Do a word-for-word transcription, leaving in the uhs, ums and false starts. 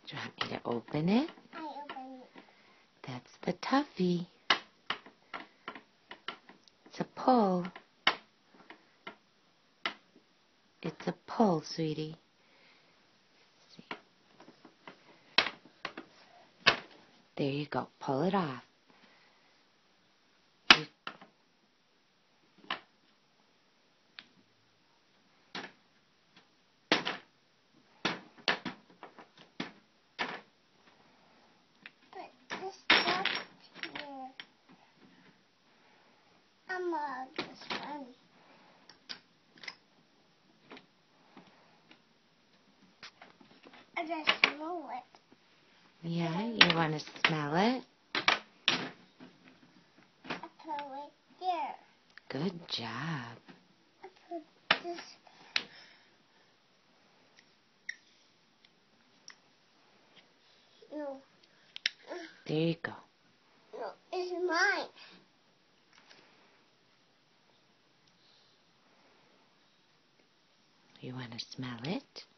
Do you want me to open it? I open it. That's the toughie. It's a pull. It's a pull, sweetie. See. There you go. Pull it off. You... But this stuff here. I'm gonna this one. I just smell it. Yeah, you want to smell it? I put it there. Good job. I put this. No. There you go. No, it's mine. You want to smell it?